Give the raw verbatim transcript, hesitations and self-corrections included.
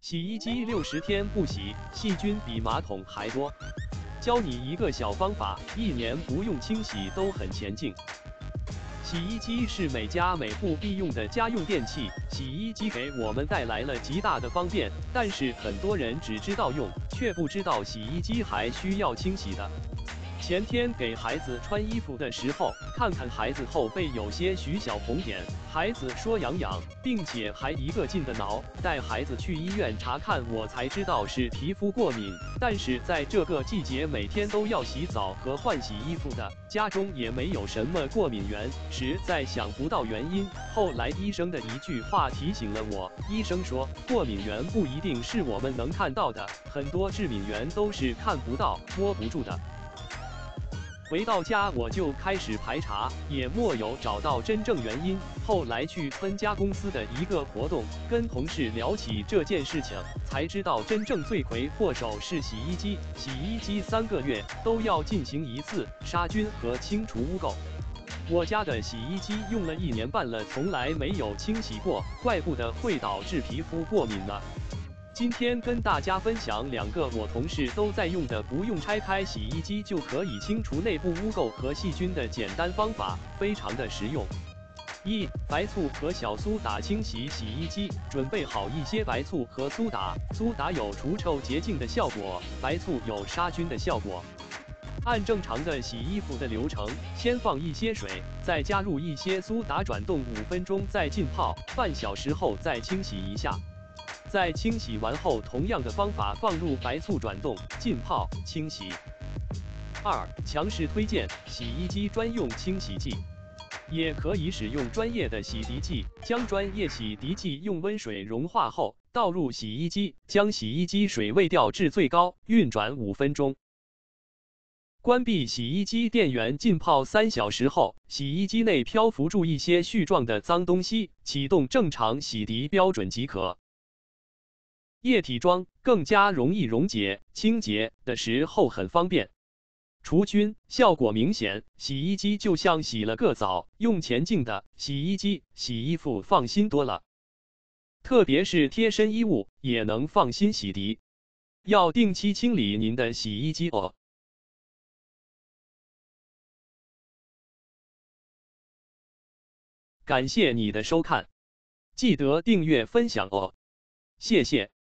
洗衣机六十天不洗，细菌比马桶还多。教你一个小方法，一年不用清洗都很前进。洗衣机是每家每户必用的家用电器，洗衣机给我们带来了极大的方便，但是很多人只知道用，却不知道洗衣机还需要清洗的。前天给孩子穿衣服的时候，看看孩子后背有些许小红点，孩子说痒痒，并且还一个劲的挠。带孩子去医院查看，我才知道是皮肤过敏。但是在这个季节，每天都要洗澡和换洗衣服的，家中也没有什么过敏源，实在想不到原因。后来医生的一句话提醒了我，医生说，过敏源不一定是我们能看到的，很多致敏源都是看不到、摸不住的。回到家我就开始排查，也没有找到真正原因。后来去分家公司的一个活动，跟同事聊起这件事情，才知道真正罪魁祸首是洗衣机。洗衣机三个月都要进行一次杀菌和清除污垢。我家的洗衣机用了一年半了，从来没有清洗过，怪不得会导致皮肤过敏呢。今天跟大家分享两个我同事都在用的，不用拆开洗衣机就可以清除内部污垢和细菌的简单方法，非常的实用。一、白醋和小苏打清洗洗衣机。准备好一些白醋和苏打，苏打有除臭洁净的效果，白醋有杀菌的效果。按正常的洗衣服的流程，先放一些水，再加入一些苏打，转动五分钟，再浸泡，半小时后再清洗一下。在清洗完后，同样的方法放入白醋，转动、浸泡、清洗。二、强势推荐洗衣机专用清洗剂，也可以使用专业的洗涤剂。将专业洗涤剂用温水融化后，倒入洗衣机，将洗衣机水位调至最高，运转五分钟。关闭洗衣机电源，浸泡三小时后，洗衣机内漂浮住一些絮状的脏东西，启动正常洗涤标准即可。液体装更加容易溶解，清洁的时候很方便，除菌效果明显，洗衣机就像洗了个澡。用前进的洗衣机洗衣服放心多了，特别是贴身衣物也能放心洗涤。要定期清理您的洗衣机哦。感谢你的收看，记得订阅分享哦，谢谢。